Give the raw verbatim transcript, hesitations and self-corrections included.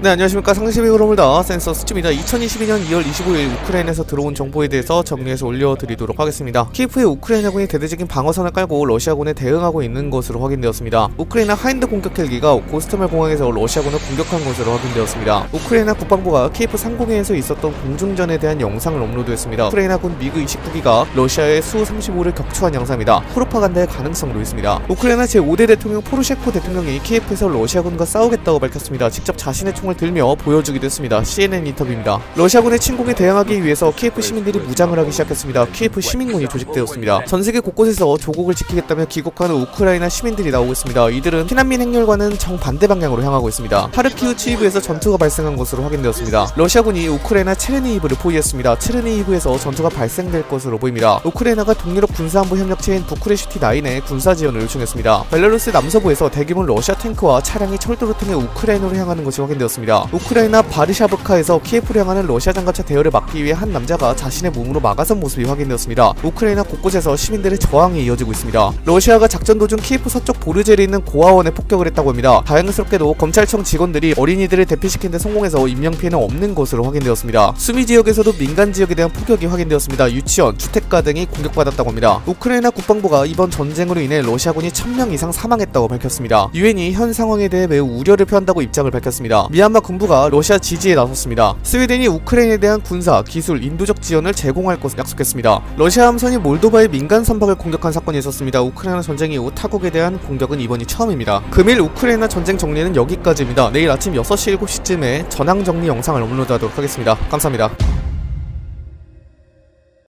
네, 안녕하십니까. 상시비 그로물다 센서 수치입니다. 이천이십이년 이월 이십오일 우크라이나에서 들어온 정보에 대해서 정리해서 올려드리도록 하겠습니다. 키예프의 우크라이나군이 대대적인 방어선을 깔고 러시아군에 대응하고 있는 것으로 확인되었습니다. 우크라이나 하인드 공격 헬기가 고스토멜 공항에서 러시아군을 공격한 것으로 확인되었습니다. 우크라이나 국방부가 키예프 상공회에서 있었던 공중전에 대한 영상을 업로드했습니다. 우크라이나군 미그 이십구기가 러시아의 수 삼십오를 격추한 영상입니다. 프로파간다의 가능성도 있습니다. 우크라이나 제오대 대통령 포르셰코 대통령이 키예프에서 러시아군과 싸우겠다고 밝혔습니다. 직접 자신의 총을 들며 보여주기도 했습니다. 씨엔엔 인터뷰입니다. 러시아군의 침공에 대응하기 위해서 키예프 시민들이 무장을 하기 시작했습니다. 키예프 시민군이 조직되었습니다. 전세계 곳곳에서 조국을 지키겠다며 귀국하는 우크라이나 시민들이 나오고 있습니다. 이들은 피난민 행렬과는 정반대 방향으로 향하고 있습니다. 하르키우 치이브에서 전투가 발생한 것으로 확인되었습니다. 러시아군이 우크라이나 체르니히브를 포위했습니다. 체르니히브에서 전투가 발생될 것으로 보입니다. 우크라이나가 동유럽 군사안보 협력체인 부쿠레슈티 나인에 군사 지원을 요청했습니다. 벨라루스 남서부에서 대규모 러시아 탱크와 차량이 철도를 통해 우크라이나로 향하는 것이 확인되었습니다. 우크라이나 바르샤브카에서 키예프를 향하는 러시아 장갑차 대열을 막기 위해 한 남자가 자신의 몸으로 막아선 모습이 확인되었습니다. 우크라이나 곳곳에서 시민들의 저항이 이어지고 있습니다. 러시아가 작전 도중 키예프 서쪽 보르젤에 있는 고아원에 폭격을 했다고 합니다. 다행스럽게도 검찰청 직원들이 어린이들을 대피시킨 데 성공해서 인명피해는 없는 것으로 확인되었습니다. 수미 지역에서도 민간 지역에 대한 폭격이 확인되었습니다. 유치원, 주택가 등이 공격받았다고 합니다. 우크라이나 국방부가 이번 전쟁으로 인해 러시아군이 천 명 이상 사망했다고 밝혔습니다. 유엔이 현 상황에 대해 매우 우려를 표한다고 입장을 밝혔습니다. 미얀마 군부가 러시아 지지에 나섰습니다. 스웨덴이 우크라이나에 대한 군사, 기술, 인도적 지원을 제공할 것을 약속했습니다. 러시아 함선이 몰도바의 민간 선박을 공격한 사건이 있었습니다. 우크라이나 전쟁 이후 타국에 대한 공격은 이번이 처음입니다. 금일 우크라이나 전쟁 정리는 여기까지입니다. 내일 아침 여섯시 일곱시쯤에 전황 정리 영상을 업로드하도록 하겠습니다. 감사합니다.